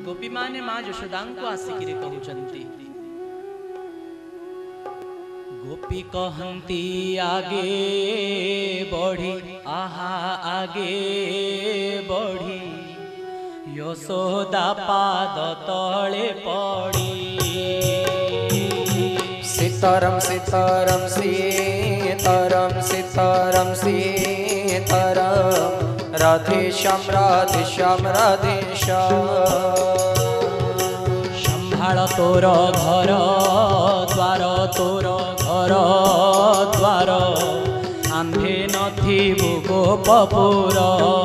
गोपी माने माँ यशोदा को आसिक कहते गोपी कहती आगे बढ़ी आहा आगे बढ़ी यशोदा पाद तले पड़ी सीताराम सीताराम सीताराम सीताराम सीताराम राधे श्याम राधे श्याम राधे श्याम संभाल तोर घर द्वार तोर घर द्वार आंधे नथिबु गोपपुर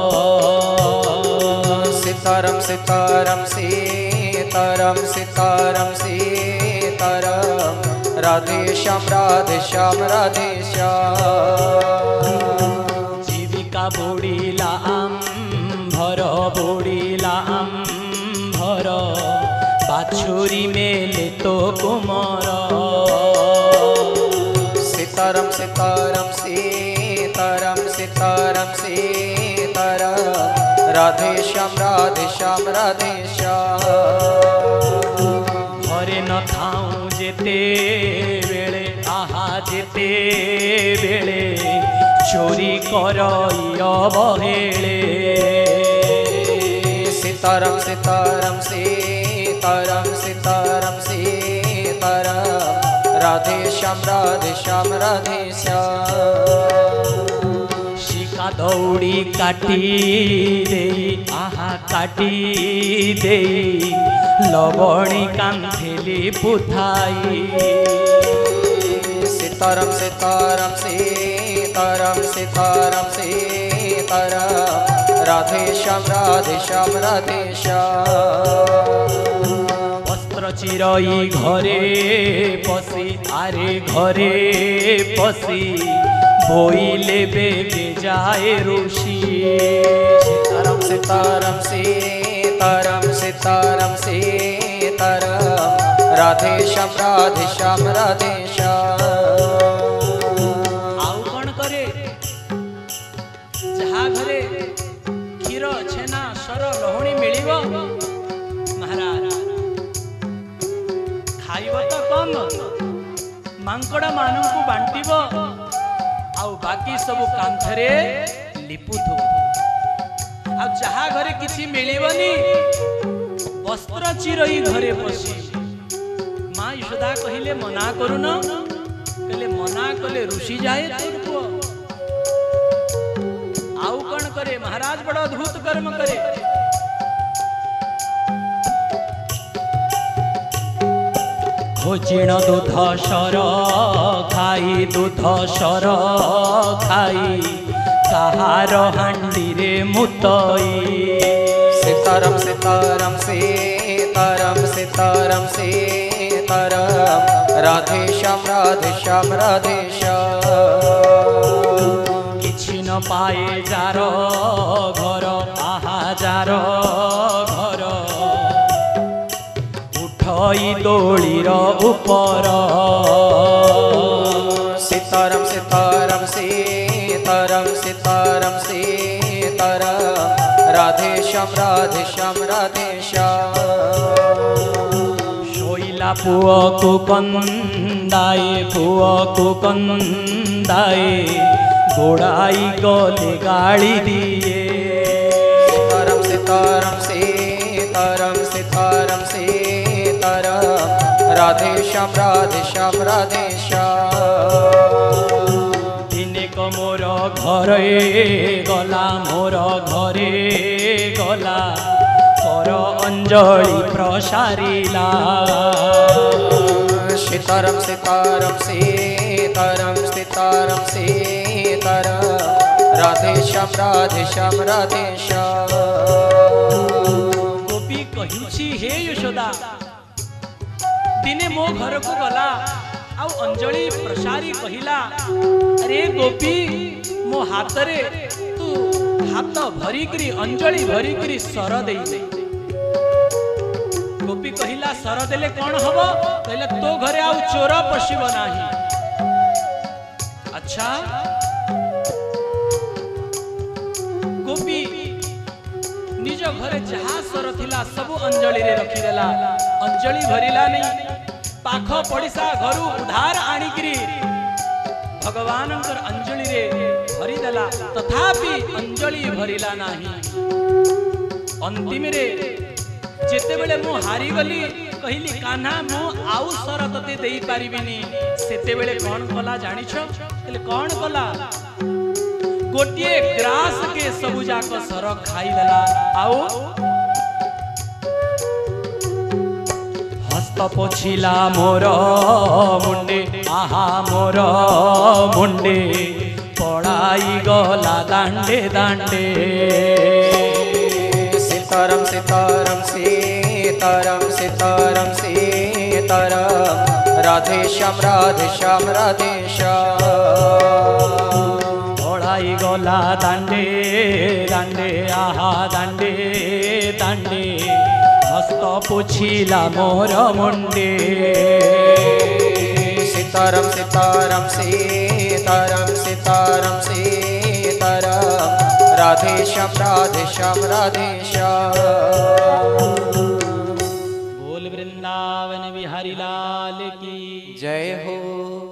सीताराम सीताराम सीताराम सीताराम सीताराम राधे श्याम राधे श्याम राधे श्याम जीविका बुड़ीला आंभर बुड़ीला आंभर बाछुरी मेले तो कुमार सीताराम सीताराम सीताराम सीताराम सीताराम राधे श्याम राधे श्याम राधे श्याम घरे न थाऊ जेते बेले आहा जेते बेले चोरी करई अवहेले सीताराम सीताराम सीताराम सीताराम सीताराम राधे श्याम राधे श्याम राधे श्याम शिका दौड़ी काटी दे आहा काटी दे लवणी कांथेली पुथाई सीताराम सीताराम सीताराम सीताराम सीताराम राधे श्याम राधे श्याम वस्त्र चिरई घरे पसी आरे घरे पसी बोइले बेगे जाए ऋषि सीताराम सीताराम सीताराम सीताराम सीताराम राधे श्याम राधे श्याम आउ कौन करे जहा घरे क्षीर छेना सर लहुणी मिलिबो महाराज खाइब तो कम मांकड़ा मानू बांटिबो आउ बाकी सब कांथरे लिपुथु आ जहा घरे किछि मिलिबनी वस्त्र चिरई घरे पसी माँ यशोदा कहिले मना करुन कहले मना कले ऋषि जाए तोर पुओ आउ कौन करे महाराज बड़ा अद्भुत कर्म करे खोजिण दूध सर खाई दूध सर खाई कहार हांडी रे मुतई सीताराम सीताराम सीताराम सीताराम सीताराम राधे श्याम राधे श्याम किछि न पाए जार घर आहा जार घर उठई दौड़ीर ऊपर सीताराम सीताराम सीताराम सीताराम सीताराम राधे श्याम राधे श्याम शोइला पुओ को कंदाए गोड़ाई गले गाड़ी दिए सीताराम सीताराम सीताराम सीताराम सीताराम राधे श्याम राधे श्याम दिने को मोर घरे गला मोर घरे गला कर अंजलि प्रसारिला सीताराम सीताराम सीताराम सीताराम सीताराम राधे श्याम राधे श्याम गोपी कहूची हे यशोदा दिने मो घर को गला आउ अंजलि प्रसारी कहिला अरे गोपी मो हाथ रे तू हाथ भरिकरी अंजलि भरिकरी सर दे दे गोपी कहिला सर देले कौन हबो कहले तो घरे आउ चोर पशिब नाही अच्छा गोपी निज घरे जहा सर थिला सब अंजलि रे रखिदेला अंजलि भरिला नहीं पाख पड़िसा घरु उधार आनिकरी भगवान अंजलि रे भरिदेला तथापि अंजलि भरिला नाही अंतिम रे जेते बेले मु हारी गली कहली कान्हा मु आउ सर तते देई पारिबिनी सेते बेले कोन कला जानिछो तले कोन कला गोटिए ग्रास के सबु जाक सर खाई देला आउ हस्त पोछिला मोर मुंडे आहा मोर मुंडे पड़ाई गला दांडे दांडे सीताराम सीताराम सीताराम सीताराम सीताराम राधेश्याम राधेश्याम राधेश्याम पड़ाई गला दांडे दांडे आहा दांडे दांडे हस्त पोछिला मोर मुंडे सीताराम सीताराम सीताराम सीताराम सीताराम राधेश्याम राधेश्याम राधेश्याम बोल वृंदावन बिहारी लाल की जय हो।